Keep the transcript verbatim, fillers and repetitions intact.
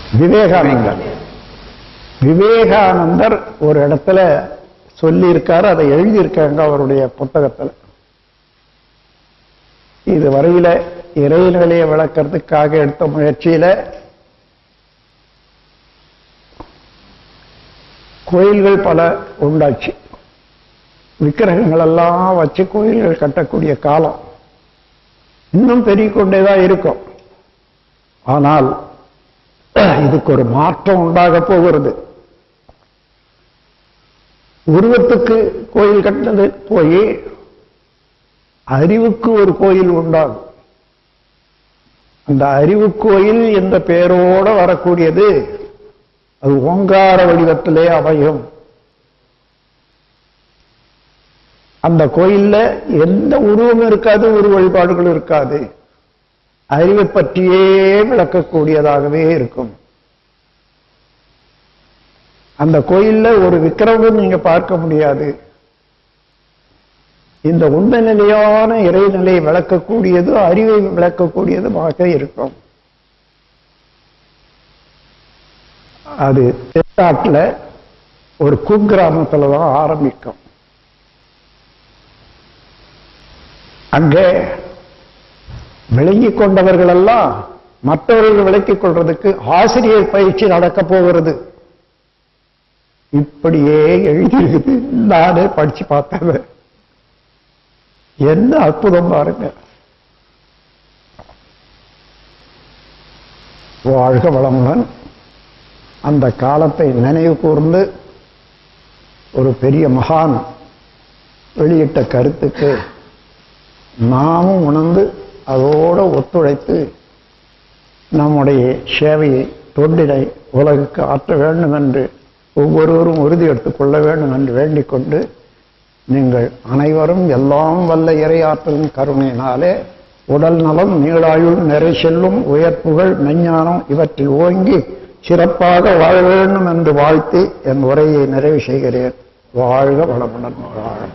விவேகானந்தர் விவேகானந்தர் ஒரு இடத்துல சொல்லியிருக்காரு, அதை எழுதியிருக்காங்க அவருடைய புத்தகத்தில். இது வரையில இறைநிலையை விளக்கிறதுக்காக எடுத்த முயற்சியில கோயில்கள் பல உண்டாச்சு. விக்கிரகங்கள் எல்லாம் வச்சு கோயில்கள் கட்டக்கூடிய காலம் இன்னும் பெருகிக் கொண்டேதான் இருக்கும். ஆனால் இதுக்கு ஒரு மாற்றம் உண்டாக போகிறது. உருவத்துக்கு கோயில் கட்டினது போய் அறிவுக்கு ஒரு கோயில் உண்டாகும். அந்த அறிவு கோயில் என்ற பெயரோட வரக்கூடியது அது ஓங்கார வடிவத்திலே அமையும். அந்த கோயில்ல எந்த உருவமும் இருக்காது, உருவ வழிபாடுகள் இருக்காது. அறிவை பற்றியே விளக்கக்கூடியதாகவே இருக்கும். அந்த கோயில்ல ஒரு விக்கிரமும் நீங்க பார்க்க முடியாது. இந்த உண்மை நிலையான இறைநிலையை விளக்கக்கூடியது, அறிவை விளக்கக்கூடியதுமாக இருக்கும். அது தென்னாட்டில் ஒரு குக்கிராமத்தில் தான் ஆரம்பிக்கும். அங்கே விளங்கிக் கொண்டவர்கள் எல்லாம் மற்றவர்கள் விளக்கிக் கொள்றதுக்கு ஆசிரியர் பயிற்சி நடக்க போகிறது. இப்படியே எழுதியிருக்குது. நானே படிச்சு பார்த்தேன். என்ன அற்புதம் பாருங்க. வாழ்க வளமுடன். அந்த காலத்தை நினைவு கூர்ந்து ஒரு பெரிய மகான் வெளியிட்ட கருத்துக்கு நாமும் உணர்ந்து அதோடு ஒத்துழைத்து நம்முடைய சேவையை தொண்டினை உலகுக்கு ஆற்ற வேண்டும் என்று ஒவ்வொருவரும் உறுதி எடுத்துக் கொள்ள வேண்டும் என்று வேண்டிக் கொண்டு, நீங்கள் அனைவரும் எல்லாம் வல்ல இறையாற்றலின் கருணையினாலே உடல் நலம், நீளாயுள், நிறை செல்லும், உயர்ப்புகள், மெஞ்ஞானம் இவற்றில் ஓங்கி சிறப்பாக வாழ வேண்டும் என்று வாழ்த்தி என் உரையை நிறைவு செய்கிறேன். வாழ்க வளமுடன். வாழ